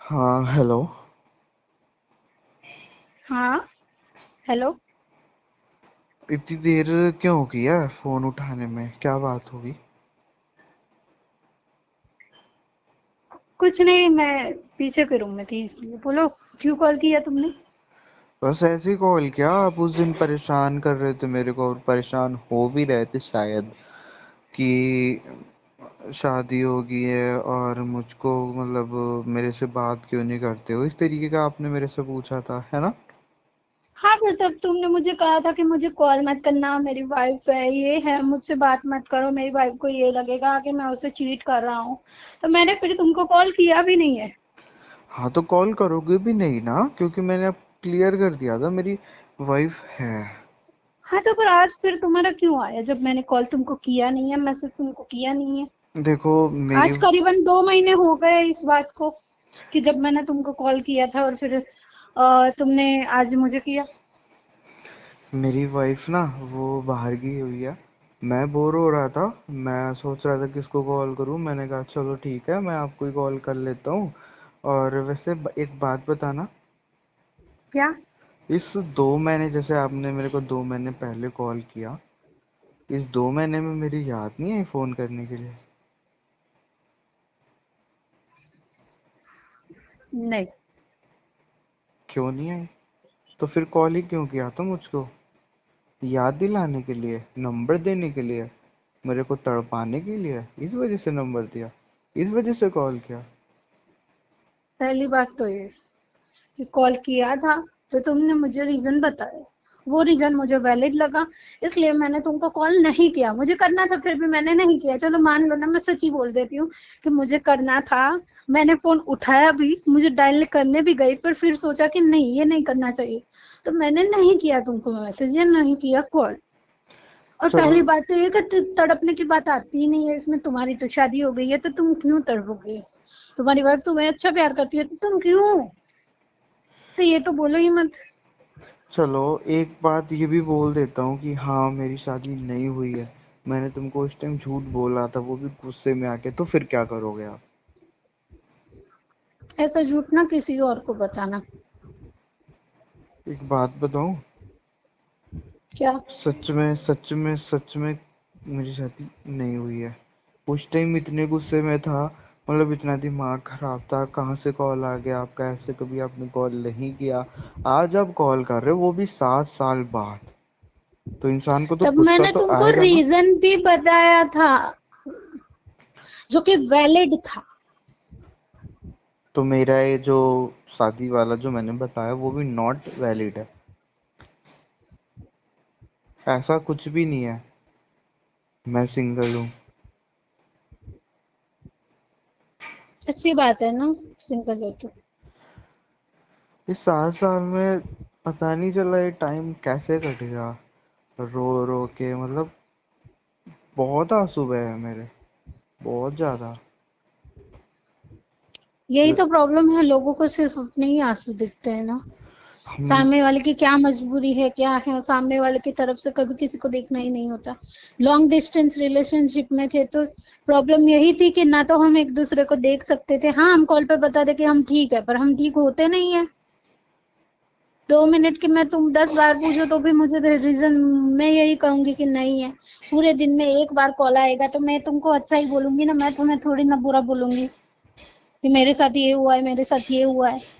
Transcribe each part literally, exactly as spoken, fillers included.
हाँ, हेलो। हाँ। हेलो। इतनी देर क्यों हो गई है फोन उठाने में? क्या बात होगी? कुछ नहीं, मैं पीछे के रूम में थी इसलिए। बोलो, क्यों कॉल किया तुमने? बस ऐसे ही कॉल किया। आप उस दिन परेशान कर रहे थे मेरे को, और परेशान हो भी रहे थे शायद, कि शादी हो गई है और मुझको मतलब मेरे से बात क्यों नहीं करते हो, इस तरीके का आपने मेरे से पूछा था, है ना? हाँ, फिर तब तुमने मुझे कहा था कि मुझे कॉल मत करना, मेरी वाइफ है, ये है, मुझसे बात मत करो, मेरी वाइफ को ये लगेगा कि मैं उसे चीट कर रहा हूँ। तो मैंने फिर तुमको कॉल किया भी नहीं है। हाँ, तो कॉल करोगे भी नहीं ना, क्योंकि मैंने अब क्लियर कर दिया था मेरी वाइफ है। हाँ, तो फिर आज फिर तुम्हारा क्यों आया जब मैंने कॉल तुमको किया नहीं है, मैसेज तुमको किया नहीं है? देखो मेरी आज करीबन दो महीने हो गए इस बात को, कि जब मैंने तुमको कॉल किया था और फिर अ, तुमने आज मुझे किया। मेरी वाइफ ना, वो बाहर गई हुई है। मैं बोर हो रहा था। मैं सोच रहा था किसको कॉल करूं। मैंने कहा चलो ठीक है, मैं आपको ही कॉल कर लेता हूँ। और वैसे ब- एक बात बताना। क्या? इस दो महीने, जैसे आपने मेरे को दो महीने पहले कॉल किया, इस दो महीने में मेरी याद नहीं आई फोन करने के लिए? नहीं। क्यों नहीं आई? तो फिर कॉल ही क्यों किया था मुझको? याद दिलाने के लिए, नंबर देने के लिए, मेरे को तड़पाने के लिए, इस वजह से नंबर दिया, इस वजह से कॉल किया? पहली बात तो ये कि कॉल किया था तो तुमने मुझे रीजन बताया, वो रीजन मुझे वैलिड लगा, इसलिए मैंने तुमको कॉल नहीं किया। मुझे करना था फिर भी मैंने नहीं किया। चलो मान लो ना, मैं सच्ची बोल देती हूँ कि मुझे करना था। मैंने फोन उठाया भी, मुझे डायल करने भी गई, पर फिर सोचा कि नहीं, ये नहीं करना चाहिए, तो मैंने नहीं किया तुमको मैसेज या नहीं किया कॉल। और चलो। पहली बात तो ये कि त- तड़पने की बात आती ही नहीं है इसमें। तुम्हारी तो शादी हो गई है, तो तुम क्यों तड़पोगे? तुम्हारी वाइफ तुम्हें अच्छा प्यार करती है, तो तुम क्यों? तो ये तो बोलो ही मत। चलो, एक बात ये भी बोल देता हूँ कि हाँ, मेरी शादी नहीं हुई है। मैंने तुमको उस टाइम झूठ बोला था, वो भी गुस्से में आके। तो फिर क्या करोगे आप? ऐसा झूठ ना किसी और को बताना। एक बात बताऊं? क्या? सच में सच में सच में मेरी शादी नहीं हुई है। उस टाइम इतने गुस्से में था, मतलब इतना दिमाग खराब था, कहाँ से कॉल आ गया आपका? ऐसे कभी आपने कॉल नहीं किया। आज आप कॉल कर रहे हो, वो भी सात साल बाद। तो इंसान को तो तब गुस्सा मैंने तो तुमको आएगा ना। रीजन भी बताया था, जो कि वैलिड था। तो मेरा ये जो शादी वाला जो मैंने बताया, वो भी नॉट वैलिड है। ऐसा कुछ भी नहीं है। मैं सिंगल हूँ। अच्छी बात है ना, सिंगल हो तो। इस सात साल में पता नहीं चला ये टाइम कैसे कट गया। रो रो के, मतलब बहुत आंसू बहे हैं मेरे, बहुत ज्यादा। यही ल- तो प्रॉब्लम है, लोगों को सिर्फ अपने ही आंसू दिखते हैं ना। हम सामने वाले की क्या मजबूरी है, क्या है, सामने वाले की तरफ से कभी किसी को देखना ही नहीं होता। लॉन्ग डिस्टेंस रिलेशनशिप में थे तो प्रॉब्लम यही थी कि ना तो हम एक दूसरे को देख सकते थे। हाँ, हम कॉल पे बता दे कि हम ठीक है, पर हम ठीक होते नहीं है। दो मिनट की मैं तुम दस बार पूछो तो भी मुझे रीजन, मैं यही कहूंगी कि नहीं है। पूरे दिन में एक बार कॉल आएगा तो मैं तुमको अच्छा ही बोलूंगी ना, मैं तुम्हें थोड़ी ना बुरा बोलूंगी कि मेरे साथ ये हुआ है, मेरे साथ ये हुआ है।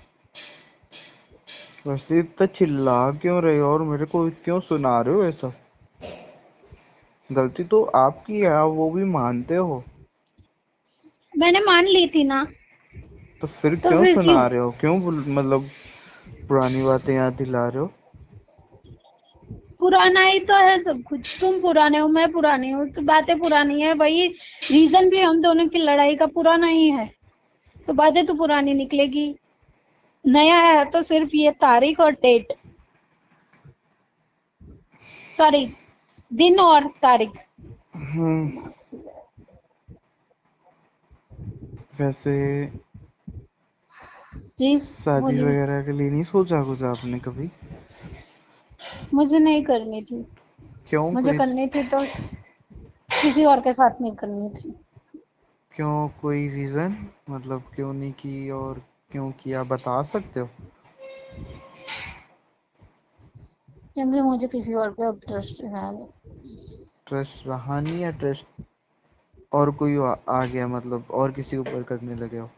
वैसे इतना चिल्ला क्यों रहे हो और मेरे को क्यों सुना रहे हो ये सब? गलती तो आपकी है, आप वो भी मानते हो। मैंने मान ली थी ना। तो फिर तो क्यों फिर सुना क्यों? रहे हो? क्यों बुल- मतलब पुरानी बातें याद दिला रहे हो? पुराना ही तो है सब कुछ। तुम पुराने हो, मैं पुरानी हूँ, तो बातें पुरानी है वही। रीजन भी हम दोनों की लड़ाई का पुराना ही है, तो बातें तो पुरानी निकलेगी। नया है तो सिर्फ ये तारीख और डेट, सॉरी, दिन और तारीख। हम्म। वैसे जी। शादी बोलिए। वगैरह के लिए नहीं सोचा कुछ आपने कभी? मुझे नहीं करनी थी। क्यों? मुझे कोई करनी थी तो किसी और के साथ नहीं करनी थी। क्यों, कोई रीजन? मतलब क्यों नहीं की? और क्यों किया, बता सकते हो? क्योंकि मुझे किसी और पे अब ट्रस्ट है नहीं। ट्रस्ट रहा नहीं है? ट्रस्ट और कोई आ, आ गया मतलब, और किसी के ऊपर करने लगे हो?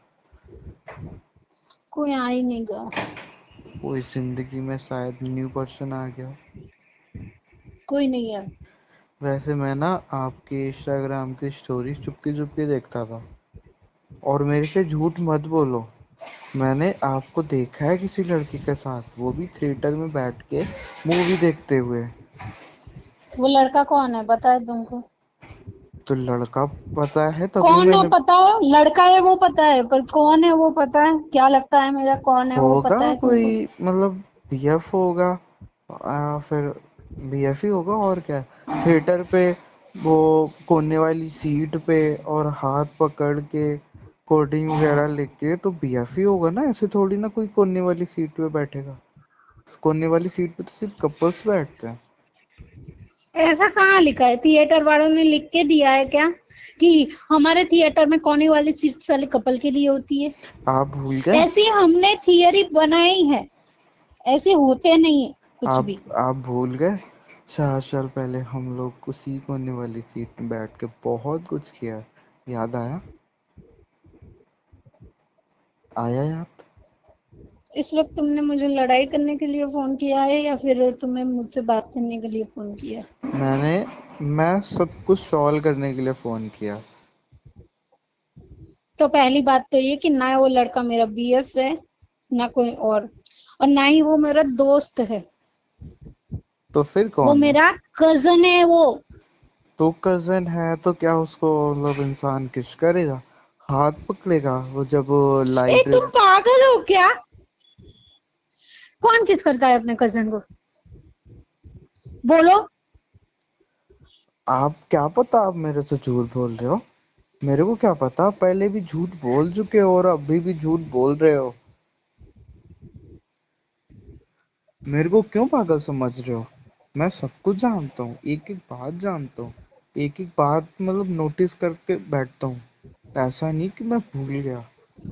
कोई आ ही नहीं गया। कोई जिंदगी में शायद न्यू पर्सन आ गया हो। कोई नहीं है। वैसे मैं ना आपके इंस्टाग्राम की स्टोरी चुपके चुपके देखता था, और मेरे से झूठ मत बोलो, मैंने आपको देखा है किसी लड़की के साथ, वो भी थिएटर में बैठ के मूवी देखते हुए। वो लड़का कौन है पता है तुमको? तो लड़का पता है तभी कौन है मैंने। पता है? लड़का है वो पता है, पर कौन है वो पता है? क्या लगता है मेरा कौन है वो होगा पता है कोई, तुमको? मतलब बीएफ होगा, आ, फिर बीएफ ही होगा और क्या। थिएटर पे वो कोने वाली सीट पे और हाथ पकड़ के कोल्ड ड्रिंक वगैरह लेके, तो बीएफ ही होगा ना, ऐसे थोड़ी ना कोई कोने वाली सीट पे बैठेगा। कोने वाली सीट पे तो सिर्फ कपल्स बैठते हैं। ऐसा कहाँ लिखा है? थिएटर वालों ने लिख के दिया है क्या कि हमारे थिएटर में कोने वाली सीट साले कपल के लिए होती है? आप भूल गए? ऐसी हमने थियरी बनाई है, ऐसे होते नहीं है कुछ आप भी। आप भूल गए? चार साल पहले हम लोग उसी कोने वाली सीट में बैठ के बहुत कुछ किया, याद आया? आया याद? इस वक्त तुमने मुझे लड़ाई करने के लिए फोन किया है या फिर तुम्हें मुझसे बात करने के लिए फोन किया है? मैंने मैं सब कुछ सॉल्व करने के लिए फोन किया। तो पहली बात तो ये कि ना वो लड़का मेरा बीएफ है, ना कोई और और ना ही वो मेरा दोस्त है। तो फिर वो कौन है? मेरा कजन है वो। तो कजन है तो क्या उसको मतलब इंसान किस करेगा, हाथ पकड़ेगा वो जब ए लाइट। तुम पागल हो क्या? कौन किस करता है अपने कजन को? बोलो। आप क्या पता, आप मेरे से झूठ बोल रहे हो? मेरे को क्या पता, पहले भी झूठ बोल चुके हो और अभी भी झूठ बोल रहे हो। मेरे को क्यों पागल समझ रहे हो? मैं सब कुछ जानता हूँ, एक एक बात जानता हूँ, एक एक बात मतलब नोटिस करके बैठता हूँ। ऐसा नहीं कि मैं भूल गया।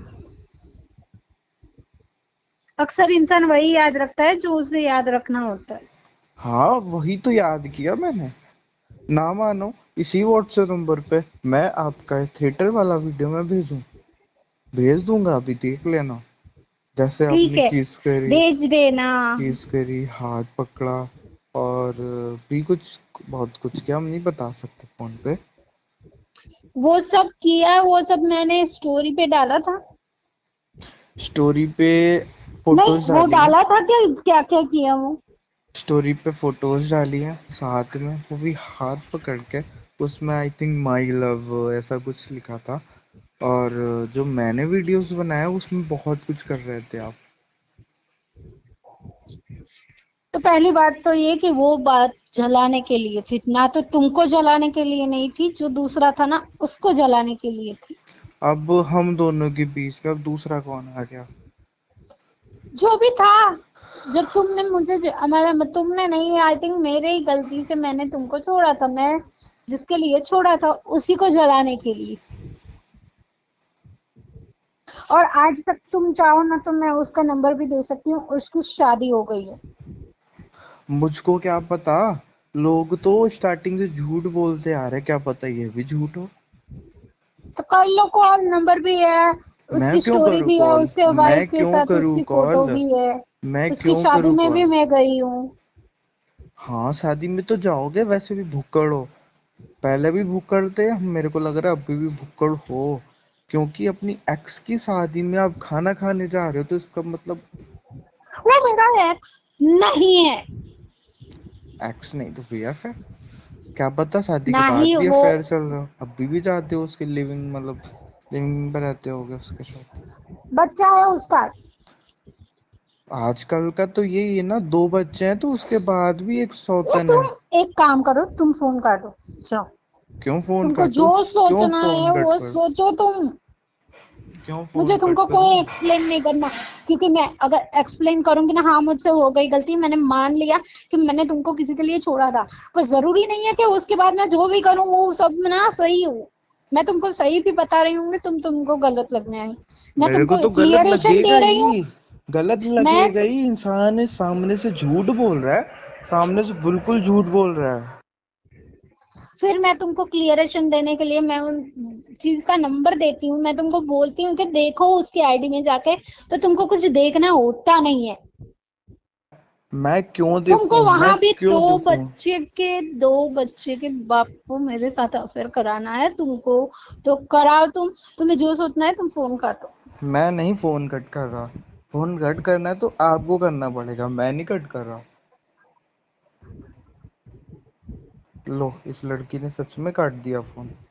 अक्सर इंसान वही याद रखता है जो उसे याद रखना होता है। हाँ, वही तो याद किया मैंने। ना मानो, इसी व्हाट्सएप नंबर पे मैं आपका थिएटर वाला वीडियो में भेजूं, भेज दूंगा, अभी देख लेना। जैसे ठीक आपने है, किस करी, भेज देना। किस करी, हाथ पकड़ा, और भी कुछ, बहुत कुछ क्या हम नहीं बता सकते फोन पे। वो सब किया, वो सब मैंने स्टोरी पे डाला था। स्टोरी पे नहीं, फोटोज वो डाली है। डाला था क्या? क्या क्या किया वो? स्टोरी पे फोटोज डाली है साथ में, वो भी हाथ पकड़ के। उसमें आई थिंक माई लव ऐसा कुछ लिखा था। और जो मैंने वीडियोस बनाया उसमें बहुत कुछ कर रहे थे आप। तो पहली बात तो ये कि वो बात जलाने के लिए थी, ना तो तुमको जलाने के लिए नहीं थी, जो दूसरा था ना उसको जलाने के लिए थी। अब हम दोनों के बीच में अब दूसरा कौन आ गया? जो भी था, जब तुमने मुझे मतलब तुमने नहीं, आई थिंक मेरे ही गलती से मैंने तुमको छोड़ा था। मैं जिसके लिए छोड़ा था उसी को जलाने के लिए। और आज तक तुम चाहो ना तो मैं उसका नंबर भी दे सकती हूँ, उसकी शादी हो गई है। मुझको क्या पता, लोग तो स्टार्टिंग से झूठ बोलते आ रहे, क्या पता ये भी झूठ हो। तो कर लो कॉल, नंबर भी है, मैं उसकी क्यों स्टोरी करूँ भी है, कॉल? उसके वाइफ मैं के क्यों साथ करूँ उसकी फोटो कॉल? भी है। मैं उसकी क्यों शादी करूँ में भी कॉल? मैं गई हूँ। हाँ, शादी में तो जाओगे, वैसे भी भुक्कड़ हो। पहले भी भुक्कड़ थे, मेरे को लग रहा है अभी भी भुक्कड़ हो। क्योंकि अपनी एक्स की शादी में आप खाना खाने जा रहे हो, तो इसका मतलब। वो मेरा एक्स नहीं है। एक्स नहीं तो बीएफ है। क्या पता शादी के ना बाद ही भी वो अफेयर चल रहा हो, अभी भी जाते हो उसके लिविंग मतलब लिविंग पे रहते होगे उसके साथ। बच्चा है उसका। आजकल का तो यही है ना, दो बच्चे हैं तो उसके बाद भी एक ये सौतन है। तुम एक काम करो, तुम फोन काटो। जाओ। क्यों फोन तुमको जो काटूं? क्यों सोचना फोन है कट वो कर सोचो तुम। क्यों मुझे फोन कट तुमको कोई करूं? एक्सप्लेन नहीं करना, क्योंकि मैं अगर एक्सप्लेन करूंगी ना, हाँ मुझसे हो गई गलती, मैंने मान लिया कि मैंने तुमको किसी के लिए छोड़ा था, पर जरूरी नहीं है कि उसके बाद मैं जो भी करूं वो सब ना सही हो। मैं तुमको सही भी बता रही हूँ, तुम तुमको गलत लगने आई। मैं मेरे को तुमको तो गलत क्लियरेशन लगेगा दे रही हूँ। ही, गलत मैं लगेगा ही। इंसान सामने से झूठ बोल रहा है, सामने से बिल्कुल झूठ बोल रहा है। फिर मैं तुमको क्लियरेशन देने के लिए मैं उन चीज का नंबर देती हूँ, मैं तुमको बोलती हूँ कि देखो उसकी आईडी में जाके, तो तुमको कुछ देखना होता नहीं है। मैं क्यों तुमको देखूं, मैं वहां भी क्यों दो देखूं? बच्चे के दो बच्चे के बाप को मेरे साथ अफेयर कराना है तुमको, तो कराओ तुम। तुम्हें जो सोचना है तुम फोन काटो। मैं नहीं फोन कट कर रहा। फोन कट करना है तो आपको करना पड़ेगा, मैं नहीं कट कर रहा। लो, इस लड़की ने सच में काट दिया फोन।